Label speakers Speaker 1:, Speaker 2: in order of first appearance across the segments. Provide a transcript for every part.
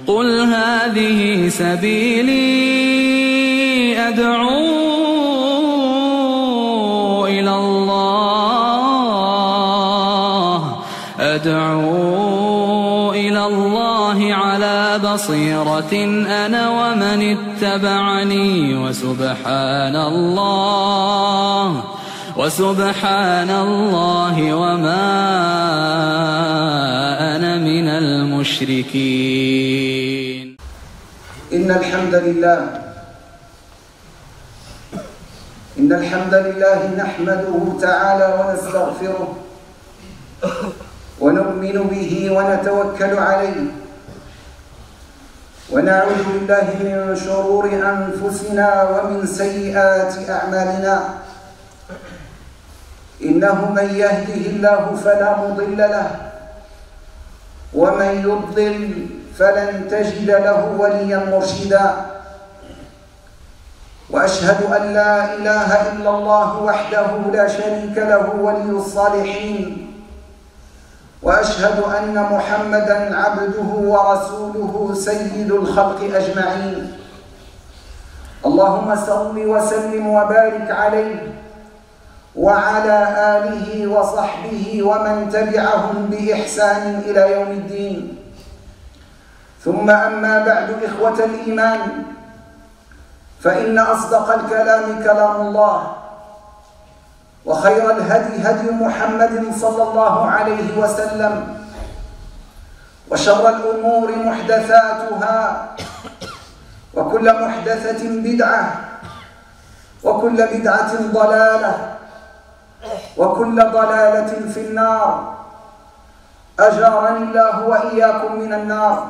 Speaker 1: قل هذه سبيلي أدعو إلى الله على بصيرة أنا ومن اتبعني وسبحان الله وما أنا من المشركين.
Speaker 2: إن الحمد لله نحمده تعالى ونستغفره ونؤمن به ونتوكل عليه، ونعوذ بالله من شرور أنفسنا ومن سيئات أعمالنا. إنه من يهده الله فلا مضل له، ومن يضلل فلن تجد له وليا مرشدا. وأشهد أن لا إله إلا الله وحده لا شريك له ولي الصالحين، وأشهد أن محمدًا عبده ورسوله سيد الخلق أجمعين. اللهم صل وسلم وبارك عليه وعلى آله وصحبه ومن تبعهم بإحسان إلى يوم الدين. ثم أما بعد، إخوة الإيمان، فإن أصدق الكلام كلام الله، وخير الهدي هدي محمد صلى الله عليه وسلم، وشر الأمور محدثاتها، وكل محدثة بدعة، وكل بدعة ضلالة، وكل ضلالة في النار. أجارني الله وإياكم من النار.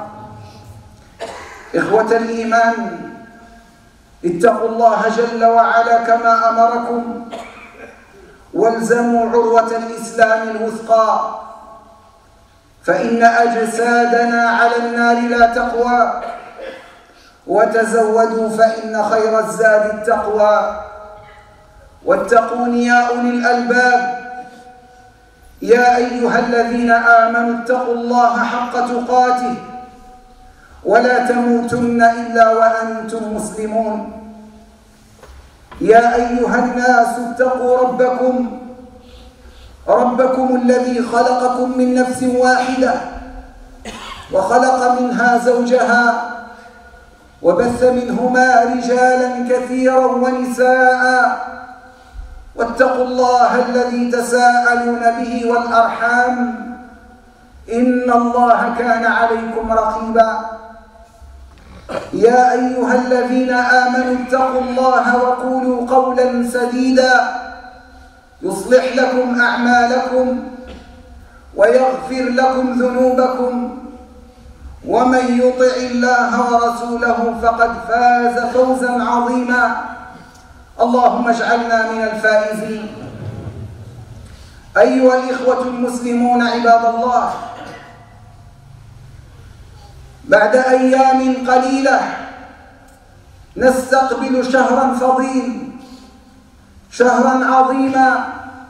Speaker 2: إخوة الإيمان، اتقوا الله جل وعلا كما أمركم، والزموا عروة الإسلام الوثقى، فإن أجسادنا على النار لا تقوى. وتزودوا فإن خير الزاد التقوى، واتقون يا أولي الألباب. يا أيها الذين آمنوا اتقوا الله حق تقاته ولا تموتن إلا وأنتم مسلمون. يا أيها الناس اتقوا ربكم الذي خلقكم من نفس واحدة، وخلق منها زوجها، وبث منهما رجالا كثيرا ونساء. واتقوا الله الذي تساءلون به والأرحام، إن الله كان عليكم رقيبا. يا أيها الذين آمنوا اتقوا الله وقولوا قولا سديدا يصلح لكم أعمالكم ويغفر لكم ذنوبكم، ومن يطع الله ورسوله فقد فاز فوزا عظيما. اللهم اجعلنا من الفائزين. أيها الإخوة المسلمون عباد الله، بعد أيام قليلة نستقبل شهرا فضيل، شهرا عظيما،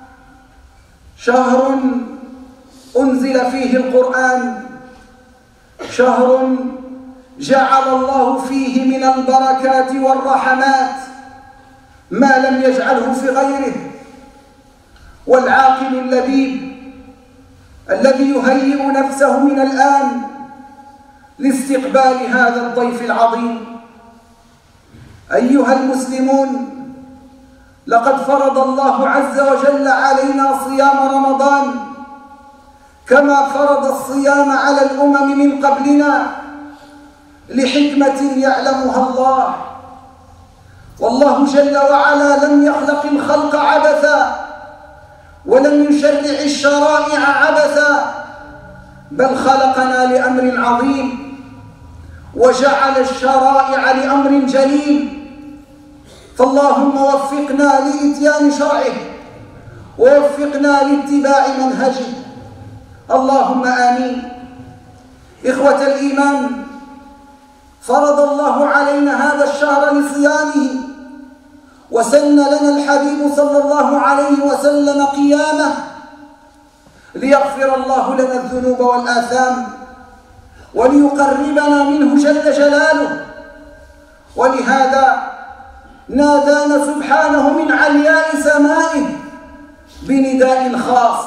Speaker 2: شهر أنزل فيه القرآن، شهر جعل الله فيه من البركات والرحمات ما لم يجعله في غيره. والعاقل اللبيب الذي يهيئ نفسه من الآن لاستقبال هذا الضيف العظيم. أيها المسلمون، لقد فرض الله عز وجل علينا صيام رمضان كما فرض الصيام على الأمم من قبلنا لحكمة يعلمها الله. والله جل وعلا لم يخلق الخلق عبثا، ولم يشرع الشرائع عبثا، بل خلقنا لأمر عظيم، وجعل الشرائع لأمر جليل. فاللهم وفقنا لإتيان شرعه، ووفقنا لاتباع منهجه، اللهم آمين. إخوة الإيمان، فرض الله علينا هذا الشهر لصيامه، وسن لنا الحبيب صلى الله عليه وسلم قيامه ليغفر الله لنا الذنوب والآثام، وليقربنا منه جل جلاله. ولهذا نادانا سبحانه من علياء سمائه بنداء خاص،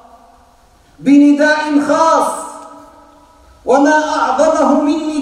Speaker 2: بنداء خاص. وما أعظمه من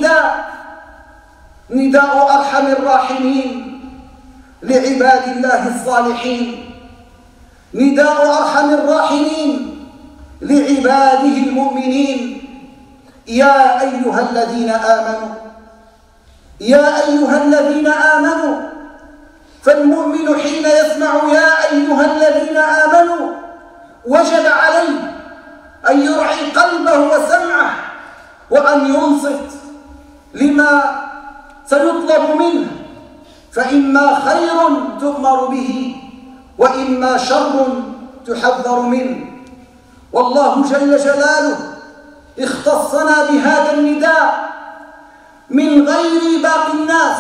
Speaker 2: نداء أرحم الراحمين لعباد الله الصالحين، نداء أرحم الراحمين لعباده المؤمنين. يا أيها الذين آمنوا، يا أيها الذين آمنوا. فالمؤمن حين يسمع يا أيها الذين آمنوا وجب عليه أن يرعي قلبه وسمعه وأن ينصت لما سيطلب منه، فإما خير تؤمر به وإما شر تحذر منه. والله جل جلاله اختصنا بهذا النداء من غير باقي الناس.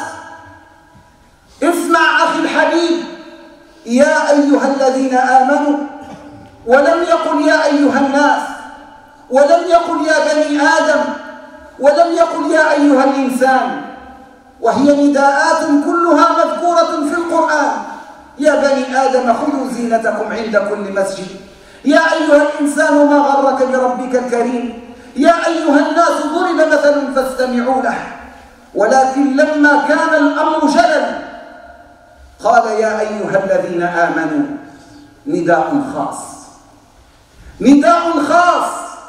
Speaker 2: اسمع أخي الحبيب، يا أيها الذين آمنوا، ولم يقل يا أيها الناس، ولم يقل يا بني آدم، ولم يقل يا أيها الإنسان، وهي نداءات كلها مذكورة في القرآن. يا بني آدم خذوا زينتكم عند كل مسجد، يا أيها الإنسان ما غرك بربك الكريم، يا أيها الناس ضرب مثل فاستمعوا له. ولكن لما كان الأمر جلل قال يا أيها الذين آمنوا، نداء خاص، نداء خاص.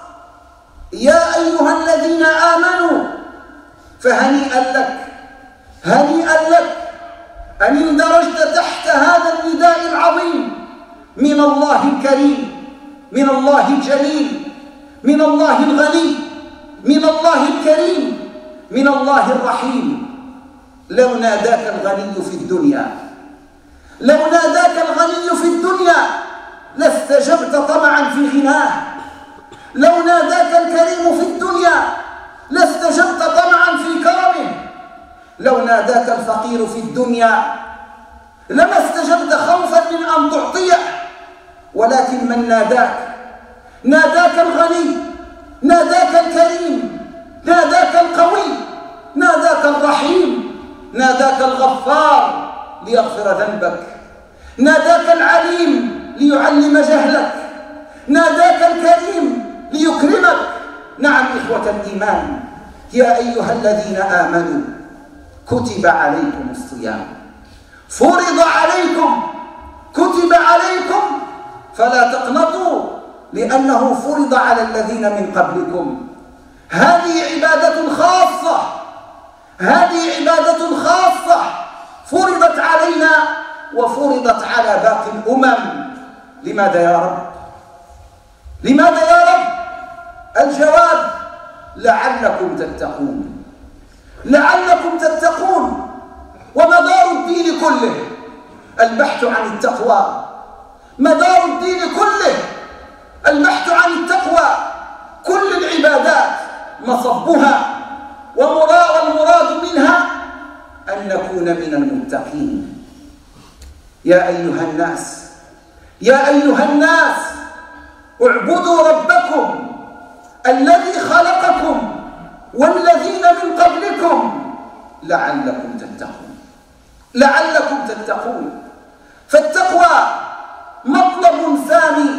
Speaker 2: يا أيها الذين آمنوا، فهنيئا لك، هنيئا لك أن اندرجت تحت هذا النداء العظيم من الله الكريم، من الله الجليل، من الله الغني، من الله الكريم، من الله الرحيم. لو ناداك الغني في الدنيا، لو ناداك الغني في الدنيا لاستجبت طمعا في غناه. لو ناداك الكريم في الدنيا لاستجبت طمعا في كرمه. لو ناداك الفقير في الدنيا لما استجبت خوفا من أن تعطيه. ولكن من ناداك، ناداك الغني، ناداك الكريم، ناداك القوي، ناداك الرحيم، ناداك الغفار ليغفر ذنبك، ناداك العليم ليعلم جهلك، ناداك الكريم ليكرمك. نعم إخوة الإيمان، يا أيها الذين آمنوا كتب عليكم الصيام، فرض عليكم، كتب عليكم، فلا تقنطوا لأنه فرض على الذين من قبلكم. هذه عبادة خاصة، هذه عبادة خاصة فرضت علينا وفرضت على باقي الأمم. لماذا يا رب؟ لماذا يا رب؟ الجواب لعلكم تتقون، لعلكم تتقون. ومدار الدين كله البحث عن التقوى، مدار الدين كله البحث عن التقوى. كل العبادات مصبها والمراد منها أن نكون من المتقين. يا أيها الناس، يا أيها الناس، اعبدوا ربكم الذي خلقكم والذين من قبلكم لعلكم تتقون، لعلكم تتقون. فالتقوى مطلب سامي،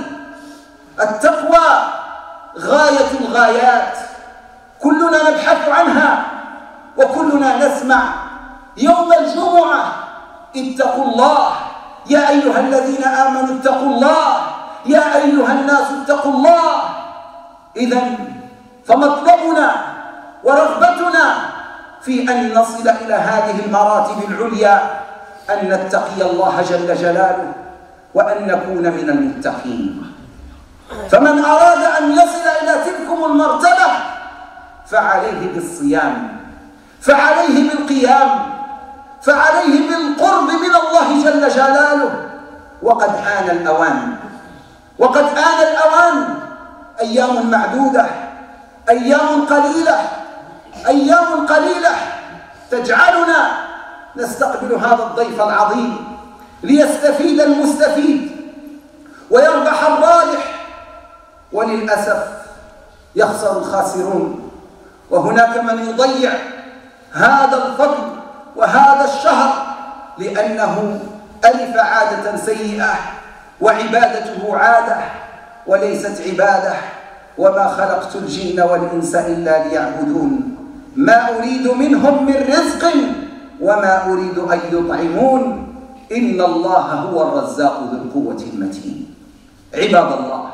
Speaker 2: التقوى غاية الغايات، كلنا نبحث عنها وكلنا نسمع يوم الجمعة اتقوا الله، يا أيها الذين آمنوا اتقوا الله، يا أيها الناس اتقوا الله. إذن فمطلبنا ورغبتنا في أن نصل إلى هذه المراتب العليا أن نتقي الله جل جلاله وأن نكون من المتقين. فمن أراد أن يصل إلى تلكم المرتبة فعليه بالصيام، فعليه بالقيام، فعليه بالقرب من الله جل جلاله. وقد آن الأوان، وقد آن الأوان. أيام معدودة، أيام قليلة، أيام قليلة تجعلنا نستقبل هذا الضيف العظيم ليستفيد المستفيد ويربح الرابح، وللأسف يخسر الخاسرون وهناك من يضيع هذا الفضل وهذا الشهر لأنه ألف عادة سيئة وعبادته عادة وليست عبادة. وما خلقت الجن والإنس إلا ليعبدون ما أريد منهم من رزق وما أريد أن يطعمون إن الله هو الرزاق ذو القوة المتين. عباد الله،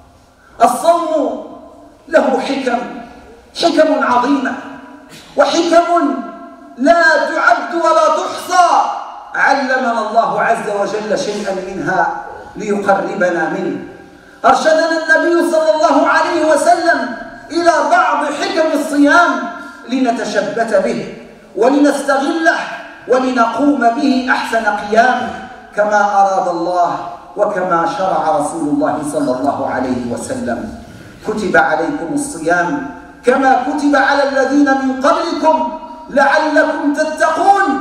Speaker 2: الصوم له حكم عظيمة وحكم لا تعد ولا تحصى. علمنا الله عز وجل شيئا منها ليقربنا منه. أرشدنا النبي صلى الله عليه وسلم إلى بعض حكم الصيام لنتشبث به ولنستغله ولنقوم به أحسن قيام كما أراد الله وكما شرع رسول الله صلى الله عليه وسلم. كتب عليكم الصيام كما كتب على الذين من قبلكم لعلكم تتقون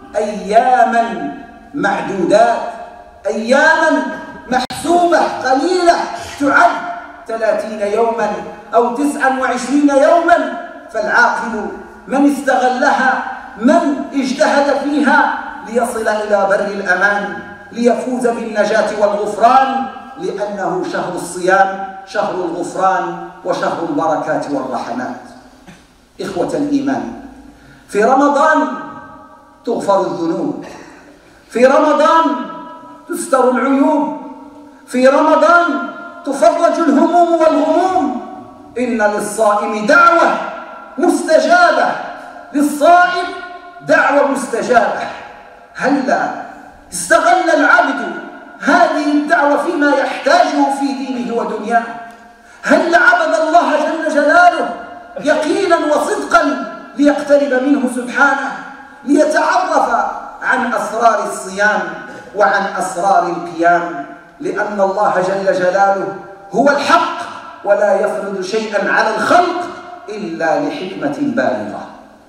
Speaker 2: أياما معدودات، أياما محسوبة قليلة تعد 30 يوما أو 29 يوما. فالعاقل من استغلها، من اجتهد فيها ليصل إلى بر الأمان، ليفوز بالنجاة والغفران، لأنه شهر الصيام شهر الغفران وشهر البركات والرحمات. إخوة الإيمان، في رمضان تغفر الذنوب، في رمضان تستر العيوب، في رمضان تفرج الهموم والغموم. إن للصائم دعوة مستجابة، للصائم دعوة مستجابة. هلا استغل العبد هذه الدعوة فيما يحتاجه في دينه ودنياه؟ هل عبد الله جل جلاله يقينا وصدقا ليقترب منه سبحانه، ليتعرف عن أسرار الصيام وعن أسرار القيام؟ لأن الله جل جلاله هو الحق ولا يفرض شيئا على الخلق إلا لحكمة بالغة.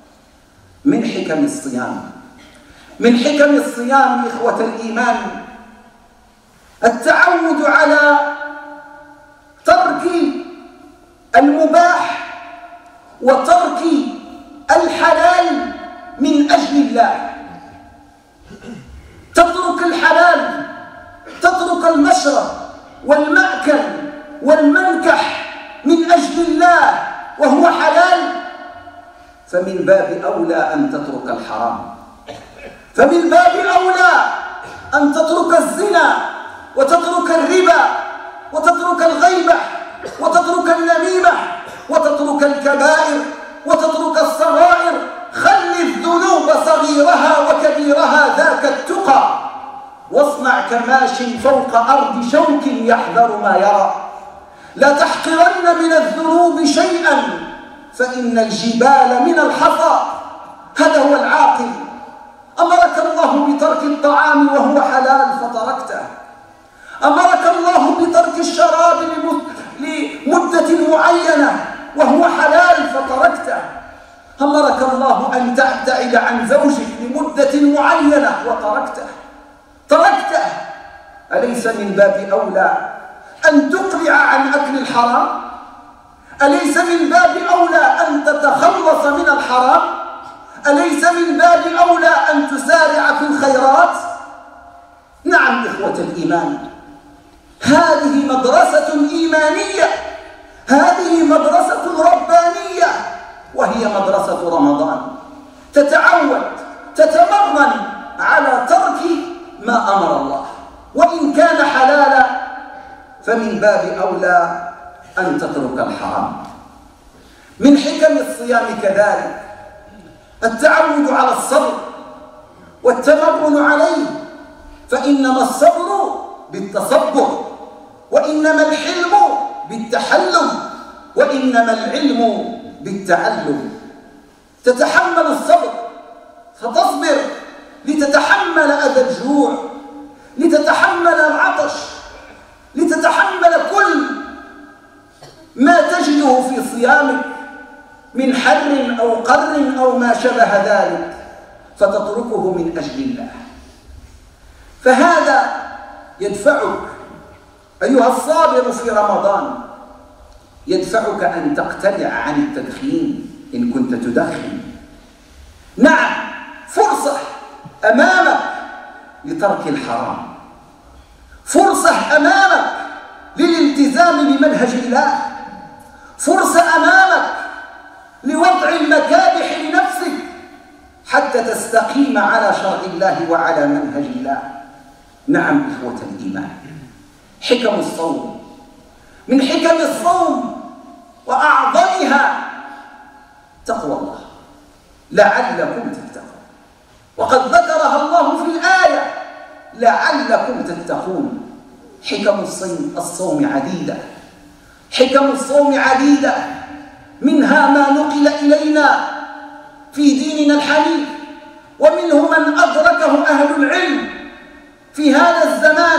Speaker 2: من حكم الصيام إخوة الإيمان التعود على ترك المباح وترك الحلال من أجل الله. تترك الحلال، تترك المشرب والمأكل والمنكح من أجل الله وهو حلال، فمن باب أولى أن تترك الحرام، فمن باب أولى أن تترك الزنا وتترك الربا وتترك الغيبة وتترك النميمة وتترك الكبائر وتترك الصغائر. خل الذنوب صغيرها وكبيرها ذاك التقى، واصنع كماش فوق أرض شوك يحذر ما يرى. لا تحقرن من الذنوب شيئا فإن الجبال من الحصى. هذا هو العاقل. أمرك الله بترك الطعام وهو حلال فتركته، أمرك الله بترك الشراب لمدة معينة وهو حلال فتركته، أمرك الله أن تبتعد عن زوجك لمدة معينة وتركته. أليس من باب أولى أن تقلع عن أكل الحرام؟ أليس من باب أولى أن تتخلص من الحرام؟ أليس من باب أولى أن تسارع في الخيرات؟ نعم إخوة الإيمان، هذه مدرسة إيمانية، هذه مدرسة ربانية، وهي مدرسة رمضان. تتعود، تتمرن على ترك ما أمر الله، وإن كان حلالا فمن باب أولى أن تترك الحرام. من حكم الصيام كذلك التعود على الصبر والتمرن عليه، فإنما الصبر بالتصبر، وإنما الحلم بالتحلم، وإنما العلم بالتعلم. تتحمل الصبر فتصبر لتتحمل أذى الجوع، لتتحمل العطش، لتتحمل كل ما تجده في صيامك من حر أو قر أو ما شبه ذلك، فتتركه من أجل الله. فهذا يدفعك أيها الصابر في رمضان، يدفعك أن تقتلع عن التدخين، إن كنت تدخن. نعم، فرصة أمامك لترك الحرام، فرصة أمامك للالتزام بمنهج الله، فرصة أمامك لوضع المكابح لنفسك حتى تستقيم على شرع الله وعلى منهج الله. نعم إخوة الإيمان، حكم الصوم، من حكم الصوم وأعظمها تقوى الله، لعلكم تتقون، وقد ذكرها الله في الآية لعلكم تتقون. حكم الصوم عديدة، حكم الصوم عديدة، منها ما نقل إلينا في ديننا الحنيف، ومنه من أدركه أهل العلم في هذا الزمان.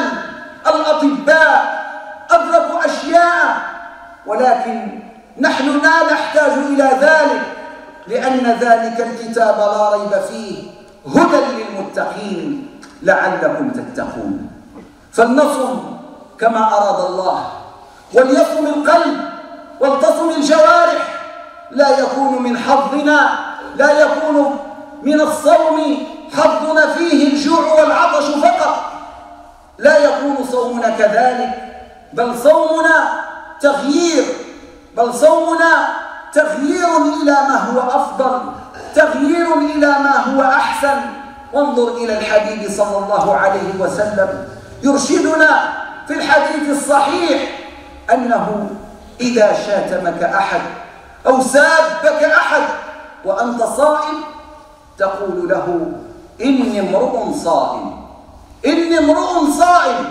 Speaker 2: الأطباء أدركوا أشياء، ولكن نحن لا نحتاج إلى ذلك، لأن ذلك الكتاب لا ريب فيه هدى للمتقين لعلكم تتقون. فلنصم كما أراد الله، وليصم القلب ولتصم الجوارح. لا يكون من حظنا، لا يكون من الصوم حظنا فيه الجوع والعطش فقط، لا يكون صومنا كذلك، بل صومنا تغيير، بل صومنا تغيير إلى ما هو أفضل، تغيير إلى ما هو أحسن. وانظر إلى الحبيب صلى الله عليه وسلم يرشدنا في الحديث الصحيح أنه إذا شاتمك أحد أو سابك أحد وأنت صائم تقول له إني امرؤ صائم، إني امرؤ صائم،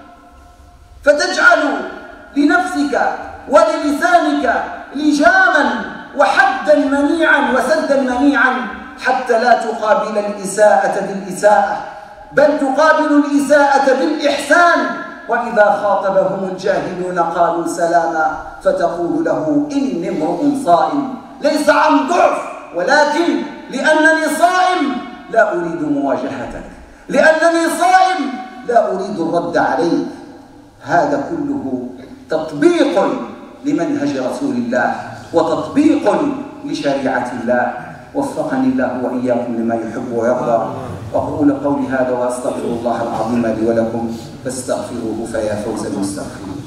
Speaker 2: فتجعل لنفسك وللسانك لجاما وحدا منيعا وسدا منيعا حتى لا تقابل الإساءة بالإساءة، بل تقابل الإساءة بالإحسان. وإذا خاطبهم الجاهلون قالوا سلاما، فتقول له إني امرؤ صائم، ليس عن ضعف، ولكن لأنني صائم لا أريد مواجهتك، لأنني صائم لا أريد الرد عليك. هذا كله تطبيق لمنهج رسول الله وتطبيق لشريعة الله. وفقني الله وإياكم لما يحب ويرضى. وأقول قولي هذا وأستغفر الله العظيم لي ولكم فاستغفروه فيا فوز المستغفرين.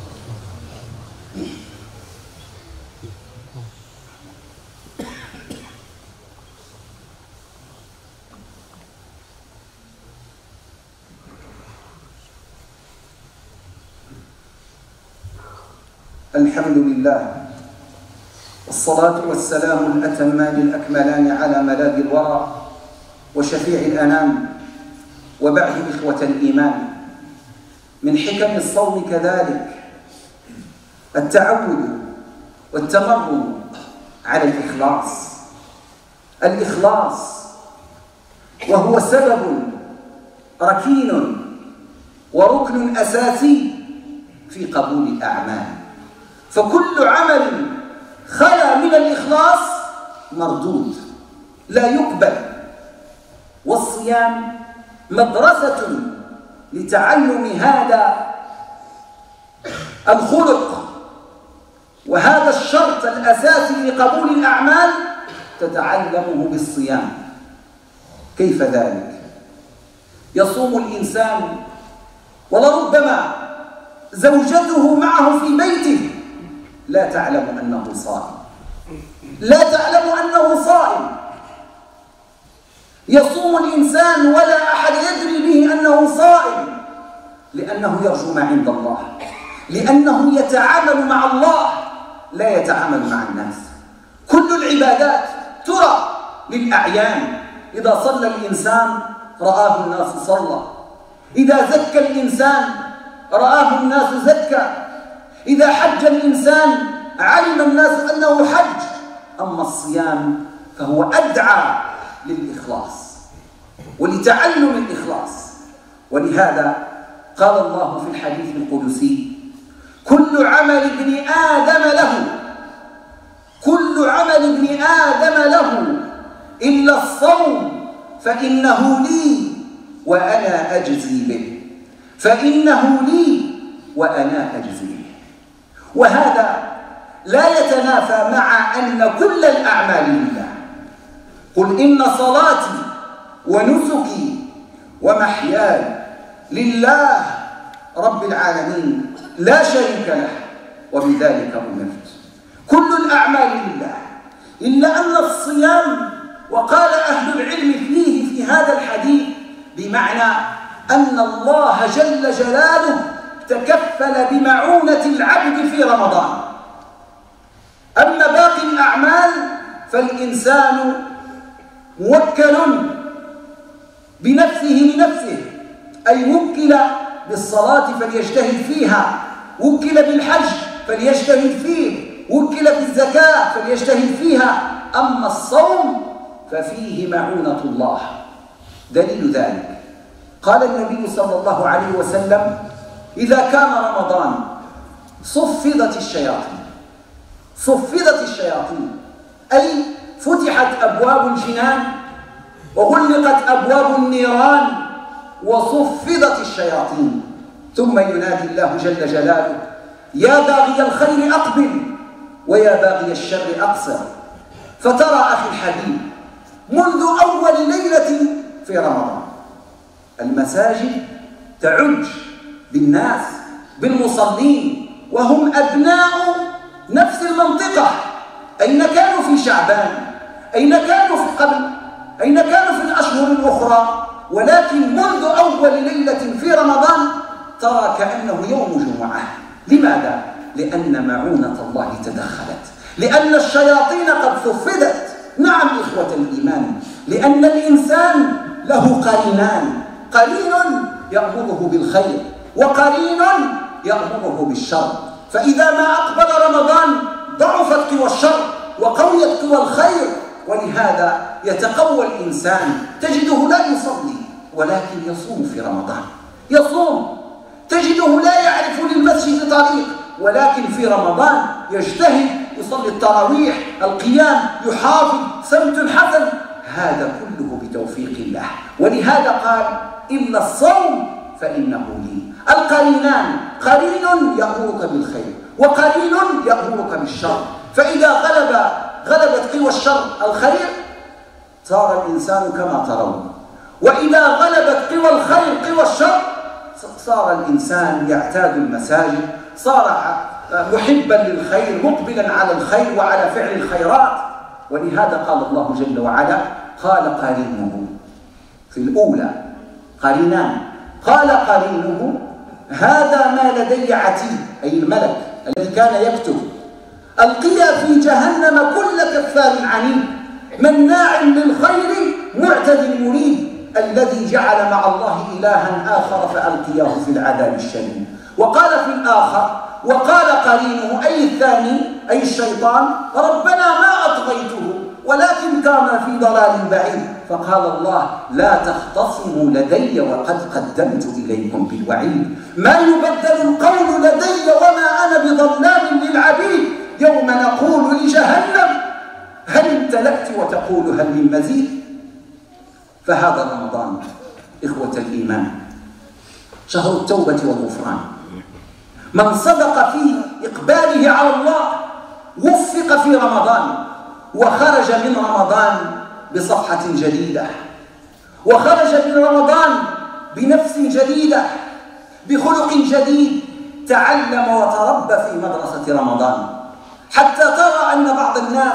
Speaker 2: الحمد لله، والصلاة والسلام الأتمان الأكملان على ملاذ الورى وشفيع الأنام، وبعد إخوة الإيمان، من حكم الصوم كذلك التعود والتمرن على الإخلاص. الإخلاص وهو سبب ركين وركن أساسي في قبول الأعمال، فكل عمل خلا من الإخلاص مردود لا يقبل. والصيام مدرسة لتعلم هذا الخلق وهذا الشرط الأساسي لقبول الأعمال تتعلمه بالصيام. كيف ذلك؟ يصوم الإنسان ولربما زوجته معه في بيته لا تعلم أنه صائم، لا تعلم أنه صائم. يصوم الإنسان ولا أحد يدري به أنه صائم، لأنه يرجو ما عند الله، لأنه يتعامل مع الله لا يتعامل مع الناس. كل العبادات ترى للأعيان، إذا صلى الإنسان رآه الناس صلى، إذا زكى الإنسان رآه الناس زكى، إذا حج الإنسان علم الناس أنه حج. أما الصيام فهو أدعى للإخلاص ولتعلم الإخلاص. ولهذا قال الله في الحديث القدسي: كل عمل ابن آدم له، كل عمل ابن آدم له إلا الصوم فإنه لي وأنا أجزي به، فإنه لي وأنا أجزي به. وهذا لا يتنافى مع أن كل الأعمال لله. قل إن صلاتي ونسكي ومحياي لله رب العالمين لا شريك له وبذلك أمرت. كل الأعمال لله، إلا أن الصيام، وقال أهل العلم فيه في هذا الحديث بمعنى أن الله جل جلاله تكفل بمعونة العبد في رمضان. أما باقي الأعمال فالإنسان موكل بنفسه لنفسه، أي وكل بالصلاة فليجتهد فيها، وكل بالحج فليجتهد فيه، وكل بالزكاة فليجتهد فيها. أما الصوم ففيه معونة الله. دليل ذلك قال النبي صلى الله عليه وسلم: إذا كان رمضان صفدت الشياطين. صفدت الشياطين أي فتحت أبواب الجنان وغلقت أبواب النيران وصفدت الشياطين. ثم ينادي الله جل جلاله: يا باغي الخير أقبل ويا باغي الشر أقصر. فترى أخي الحبيب منذ أول ليلة في رمضان المساجد تعج بالناس بالمصلين، وهم أبناء نفس المنطقة. أين كانوا في شعبان؟ أين كانوا في قبل؟ أين كانوا في الأشهر الأخرى؟ ولكن منذ أول ليلة في رمضان ترى كأنه يوم جمعة. لماذا؟ لأن معونة الله تدخلت، لأن الشياطين قد صفدت. نعم إخوة الإيمان، لأن الإنسان له قرينان: قرين يأمره بالخير وقرين يأمره بالشر. فإذا ما أقبل رمضان ضعفت قوى الشر وقويت قوى الخير، ولهذا يتقوى الإنسان. تجده لا يصلي ولكن يصوم في رمضان، يصوم. تجده لا يعرف للمسجد طريق ولكن في رمضان يجتهد، يصلي التراويح، القيام، يحافظ، سمت حسن. هذا كله بتوفيق الله. ولهذا قال: إلا الصوم فإنه لي. القرينان: قرين يأمرك بالخير وقرين يأمرك بالشر. فإذا غلبت قوى الشر الخير صار الإنسان كما ترون، وإذا غلبت قوى الخير قوى الشر صار الإنسان يعتاد المساجد، صار محبا للخير، مقبلا على الخير وعلى فعل الخيرات. ولهذا قال الله جل وعلا: قال قرينه في الأولى قرينان، قال قرينه: هذا ما لدي عتيد، أي الملك الذي كان يكتب: ألقيا في جهنم كل كفار عنيد مناع للخير معتد مريب الذي جعل مع الله إلها آخر فألقياه في العذاب الشديد. وقال في الآخر: وقال قرينه أي الثاني أي الشيطان: ربنا ما أطغيته ولكن كان في ضلال بعيد. فقال الله: لا تختصموا لدي وقد قدمت إليكم بالوعيد. ما يبدل القول لدي وما أنا بظلام للعبيد. يوم نقول لجهنم هل امتلأت وتقول هل من مزيد. فهذا رمضان إخوة الإيمان شهر التوبة والغفران. من صدق في إقباله على الله وفق في رمضان، وخرج من رمضان بصفحة جديدة، وخرج من رمضان بنفس جديدة، بخلق جديد، تعلم وتربى في مدرسة رمضان، حتى ترى أن بعض الناس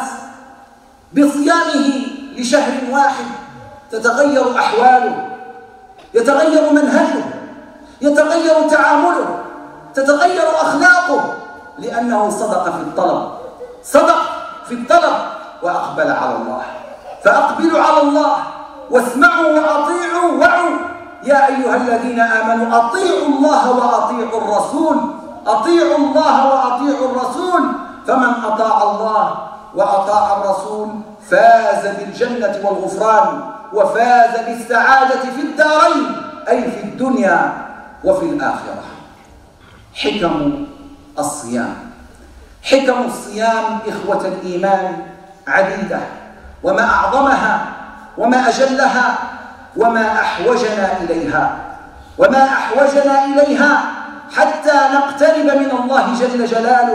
Speaker 2: بصيامه لشهر واحد تتغير أحواله، يتغير منهجه، يتغير تعامله، تتغير أخلاقه، لأنه صدق في الطلب، صدق في الطلب وأقبل على الله. فأقبلوا على الله واسمعوا وأطيعوا وعوا يا أيها الذين آمنوا أطيعوا الله وأطيعوا الرسول، أطيعوا الله وأطيعوا الرسول. فمن أطاع الله وأطاع الرسول فاز بالجنة والغفران، وفاز بالسعادة في الدارين، أي في الدنيا وفي الآخرة. حكم الصيام، حكم الصيام إخوة الإيمان عديدة، وما أعظمها وما أجلها وما أحوجنا إليها، وما أحوجنا إليها حتى نقترب من الله جل جلاله،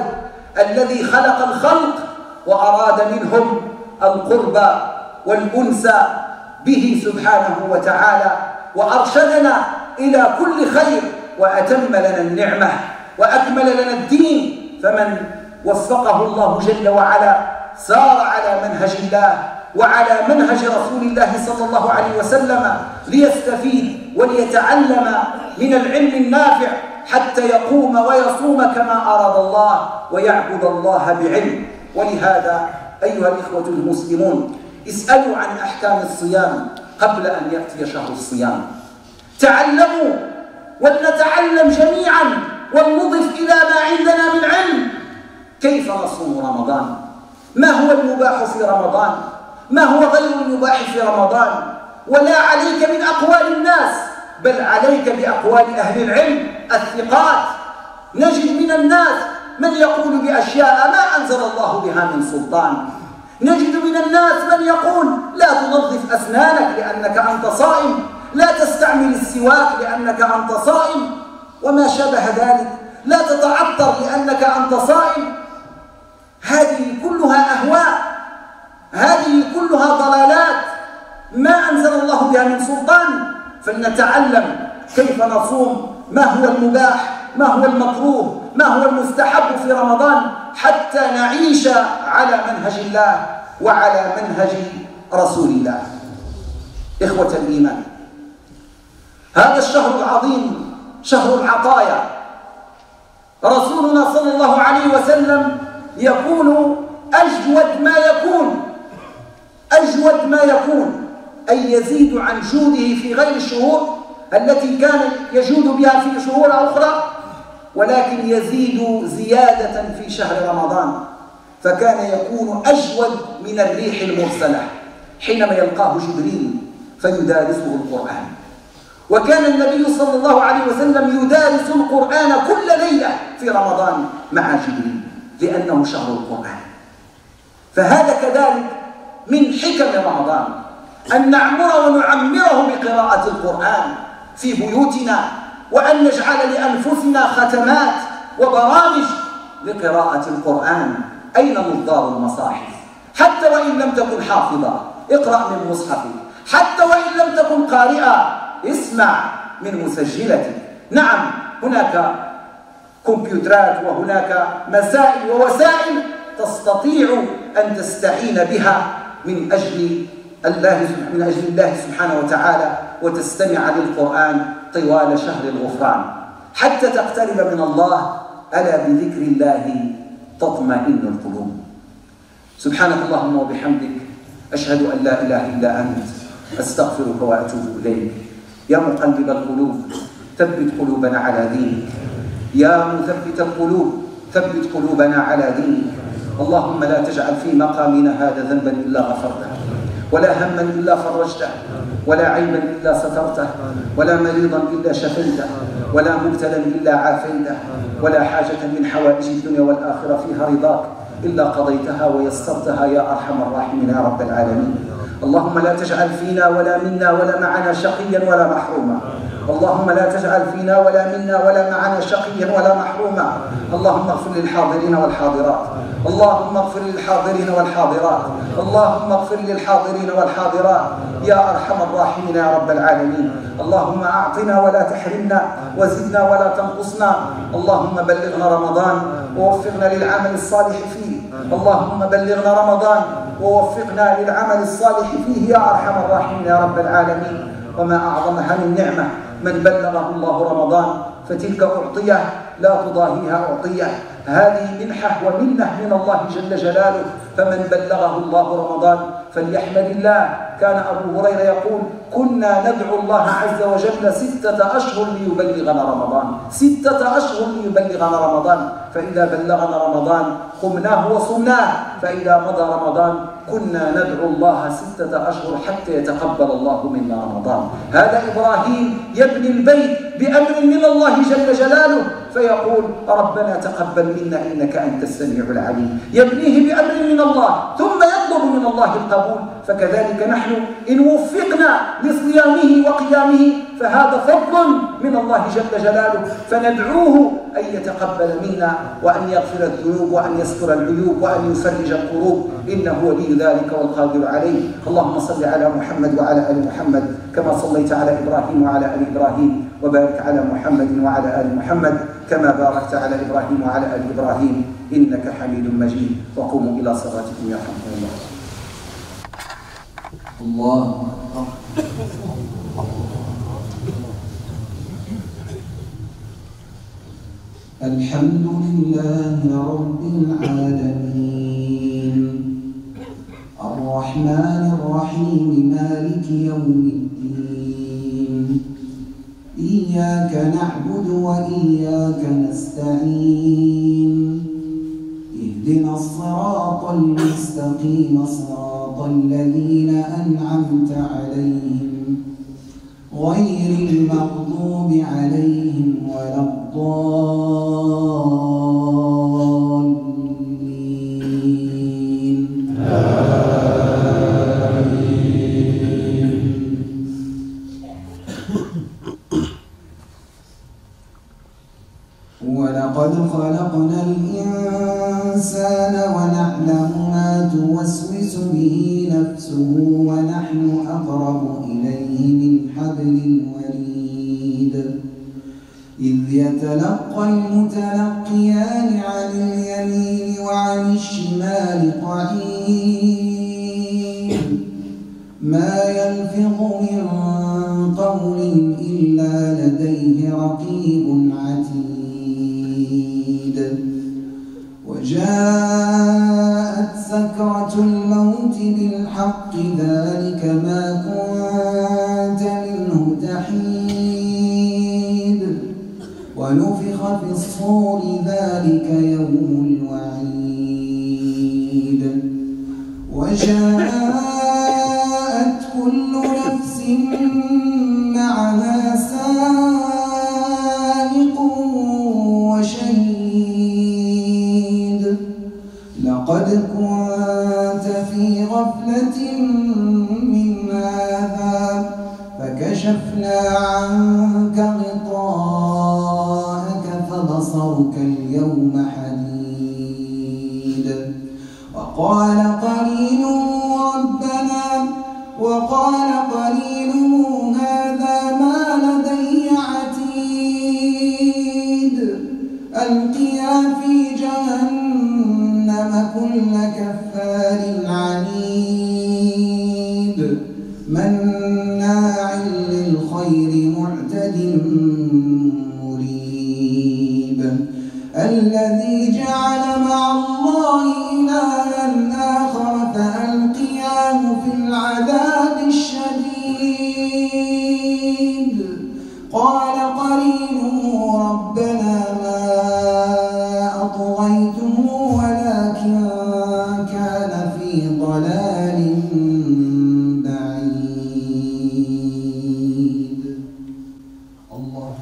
Speaker 2: الذي خلق الخلق وأراد منهم القرب والأنس به سبحانه وتعالى، وأرشدنا إلى كل خير، وأتم لنا النعمة وأكمل لنا الدين. فمن وفقه الله جل وعلا سار على منهج الله وعلى منهج رسول الله صلى الله عليه وسلم ليستفيد وليتعلم من العلم النافع حتى يقوم ويصوم كما أراد الله ويعبد الله بعلم. ولهذا أيها الإخوة المسلمون، اسألوا عن أحكام الصيام قبل أن يأتي شهر الصيام. تعلموا ولنتعلم جميعا ونضف إلى ما عندنا من علم. كيف نصوم رمضان؟ ما هو المباح في رمضان؟ ما هو غير المباح في رمضان؟ ولا عليك من أقوال الناس، بل عليك بأقوال أهل العلم الثقات. نجد من الناس من يقول بأشياء ما أنزل الله بها من سلطان. نجد من الناس من يقول لا تنظف أسنانك لأنك أنت صائم، لا تستعمل السواك لأنك أنت صائم، وما شابه ذلك، لا تتعطر لأنك أنت صائم. هذه كلها أهواء، هذه كلها ضلالات ما أنزل الله بها من سلطان. فلنتعلم كيف نصوم، ما هو المباح، ما هو المكروه، ما هو المستحب في رمضان، حتى نعيش على منهج الله وعلى منهج رسول الله. إخوة الإيمان، هذا الشهر العظيم شهر العطايا. رسولنا صلى الله عليه وسلم يكون أجود ما يكون، أي يزيد عن جوده في غير الشهور التي كان يجود بها في شهور أخرى، ولكن يزيد زيادة في شهر رمضان. فكان يكون أجود من الريح المرسلة حينما يلقاه جبريل فيدارسه القرآن. وكان النبي صلى الله عليه وسلم يدارس القرآن كل ليلة في رمضان مع جبريل لأنه شهر القرآن. فهذا كذلك من حكم رمضان، أن نعمر ونعمره بقراءة القرآن في بيوتنا، وأن نجعل لأنفسنا ختمات وبرامج لقراءة القرآن. أين مصدار المصاحف؟ حتى وإن لم تكن حافظا اقرأ من مصحفك، حتى وإن لم تكن قارئا اسمع من مسجلتك. نعم، هناك كمبيوترات وهناك مسائل ووسائل تستطيع أن تستعين بها من أجل الله سبحانه وتعالى، وتستمع للقرآن طوال شهر الغفران حتى تقترب من الله. ألا بذكر الله تطمئن القلوب. سبحانك اللهم وبحمدك، أشهد أن لا إله إلا أنت، أستغفرك وأتوب إليك. يا مقلب القلوب ثبت قلوبنا على دينك، يا مثبت القلوب ثبت قلوبنا على دينك. اللهم لا تجعل في مقامنا هذا ذنبا إلا غفرته، ولا هما إلا فرجته، ولا عيبا إلا سترته، ولا مريضا إلا شفيته، ولا مبتلا إلا عافيته، ولا حاجة من حوائج الدنيا والآخرة فيها رضاك إلا قضيتها ويسرتها يا أرحم الراحمين يا رب العالمين. اللهم لا تجعل فينا ولا منا ولا معنا شقيا ولا محروما. اللهم لا تجعل فينا ولا منا ولا معنا شقيا ولا محروما. اللهم اغفر للحاضرين والحاضرات، اللهم اغفر للحاضرين والحاضرات، اللهم اغفر للحاضرين والحاضرات يا أرحم الراحمين يا رب العالمين. اللهم أعطنا ولا تحرمنا، وزدنا ولا تنقصنا. اللهم بلغنا رمضان ووفقنا للعمل الصالح فيه. اللهم بلغنا رمضان ووفقنا للعمل الصالح فيه يا أرحم الراحمين يا رب العالمين. وما أعظمها من نعمة من بلغه الله رمضان، فتلك أعطية لا تضاهيها أعطية. هذه منحة ومنة من الله جل جلاله. فمن بلغه الله رمضان فليحمد الله. كان أبو هريرة يقول: كنا ندعو الله عز وجل 6 أشهر ليبلغنا رمضان، 6 أشهر ليبلغنا رمضان. فإذا بلغنا رمضان قمناه وصمناه، فإذا مضى رمضان كنا ندعو الله 6 أشهر حتى يتقبل الله منا رمضان. هذا إبراهيم يبني البيت بأمر من الله جل جلاله، فيقول: ربنا تقبل منا إنك أنت السميع العليم. يبنيه بأمر من الله ثم يطلب من الله القبول، فكذلك نحن إن وفقنا لصيامه وقيامه فهذا فضل من الله جل جلاله، فندعوه أن يتقبل منا وأن يغفر الذنوب وأن يستر العيوب وأن يفرج الكروب، إنه ولي ذلك والقادر عليه. اللهم صل على محمد وعلى آل محمد كما صليت على إبراهيم وعلى آل إبراهيم، وبارك على محمد وعلى آل محمد كما باركت على إبراهيم وعلى آل إبراهيم إنك حميد مجيد. وقوموا إلى صلاتكم يرحمكم الله.
Speaker 1: الله
Speaker 3: الحمد لله رب العالمين الرحمن الرحيم مالك يوم الدين إياك نعبد وإياك نستعين اهدنا الصراط المستقيم صراط الذين أنعمت عليهم غير المغضوب عليهم ولا الضالين ولقد خلقنا الإنسان ونعلم ما توسوس به نفسه ونحن أقرب إليه من حبل الوريد إذ يتلقى المتلقيان عن اليمين وعن الشمال قعيد ما يلفظ من قول إلا لديه رقيب عتيد وجاءت سكرة الموت بالحق ذلك ما كنت منه تحيد ونفخ في الصور ذلك يوم الوعيد وجاءت كل نفس معها سائق وشهيد لقد كنت في غفلة من هذا فكشفنا عنك غطاءك فبصرك اليوم حديد وقال قرينه هذا ما لدي عتيد ألقيا في جهنم كل كفار عنيد مناع للخير معتد مريب الذي جعل مع الله إلها آخر فألقياه في العذاب الشديد قال قرينه ربنا ما أطغيته ولكن كان في ضلال بعيد. الله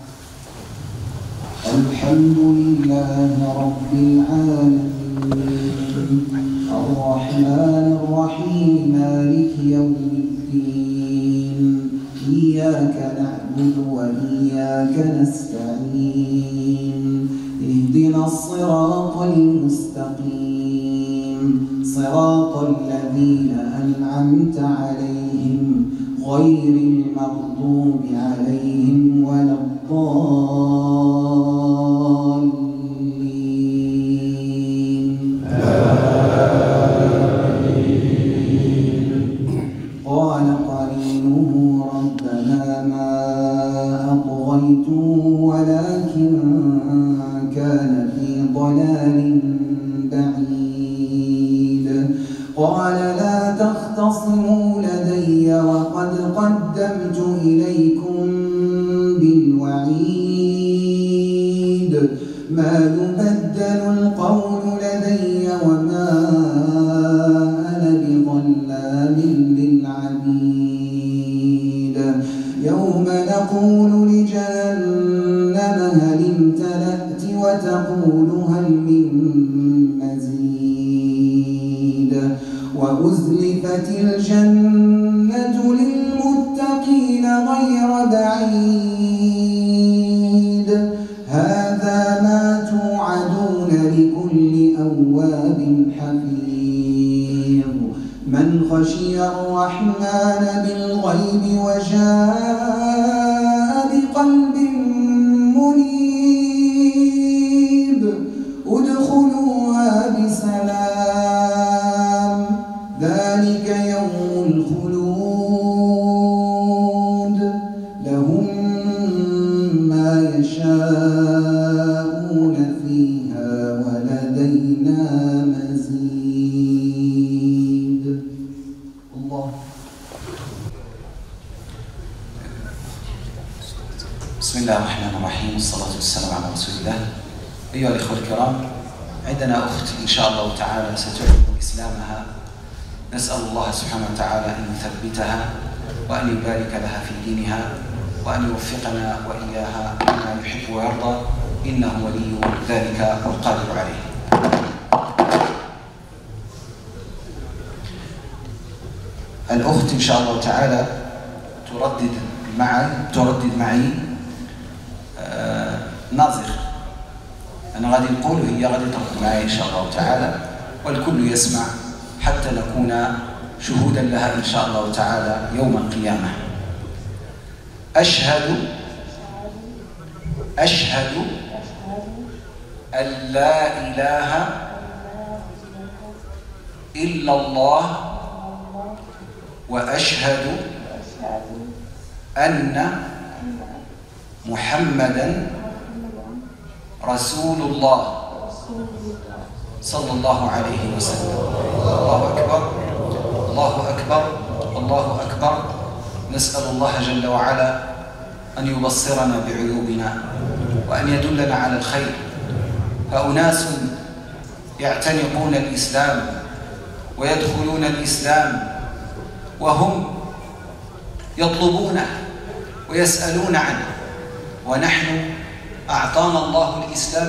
Speaker 3: الحمد لله رب العالمين الرحمن الرحيم مالك يوم الدين إياك نعبد وإياك نستعين اهدنا الصراط المستقيم صراط الذين أنعمت عليهم غير المغضوب عليهم ولا الضالين قال قرينه ربنا ما أطغيته ولكن كان في ضلال بعيد قال لا تختصموا لدي وقد قدمت إليكم بالوعيد ما يبدل القول لدي وما أنا بظلام للعبيد يوم نقول لجهنم هل امتلأت وتقول هل من مزيد وأزلفت وأزلفت الجنة للمتقين غير بعيد هذا ما توعدون لكل أواب حفيظ من خشي الرحمن بالغيب وجاء بقلب منيب ادخلوها بسلام ذلك يوم الخلود لهم ما يشاءون فيها ولدينا مزيد. الله.
Speaker 4: بسم الله الرحمن الرحيم والصلاة والسلام على رسول الله. أيها الإخوة الكرام، عندنا أخت إن شاء الله تعالى ستعلن إسلامها، نسأل الله سبحانه وتعالى أن يثبتها وأن يبارك لها في دينها وأن يوفقنا وإياها لما يحب ويرضى إنه ولي ذلك والقادر عليه. الأخت إن شاء الله تعالى تردد معي ناظر. أنا غادي نقول وهي غادي ترد معي إن شاء الله تعالى والكل يسمع حتى نكون شهودا لها إن شاء الله تعالى يوم القيامة. أشهد أن لا إله إلا الله وأشهد أن محمدًا رسول الله صلى الله عليه وسلم. الله أكبر الله أكبر الله أكبر. نسأل الله جل وعلا أن يبصرنا بعيوبنا وأن يدلنا على الخير. فأناس يعتنقون الإسلام ويدخلون الإسلام وهم يطلبونه ويسألون عنه، ونحن أعطانا الله الإسلام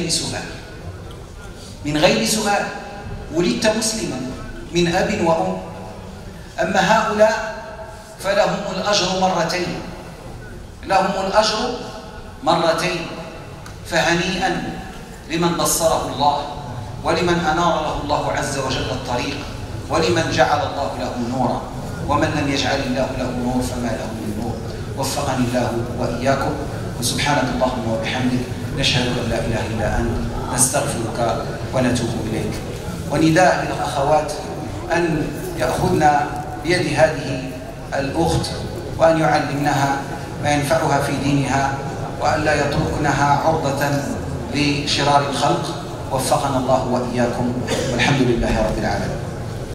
Speaker 4: من غير سؤال. ولدت مسلما من أب وأم. أما هؤلاء فلهم الأجر مرتين. فهنيئا لمن بصره الله ولمن أنار له الله عز وجل الطريق ولمن جعل الله له نورا، ومن لم يجعل الله له نور فما له من نور. وفقني الله وإياكم، وسبحانك اللهم وبحمدك نشهد أن لا إله إلا أنت نستغفرك ونتوب إليك. ونداء للأخوات أن يأخذن بيد هذه الأخت وأن يعلمنها ما ينفعها في دينها وأن لا يتركنها عرضة لشرار الخلق. وفقنا الله وإياكم والحمد لله رب العالمين.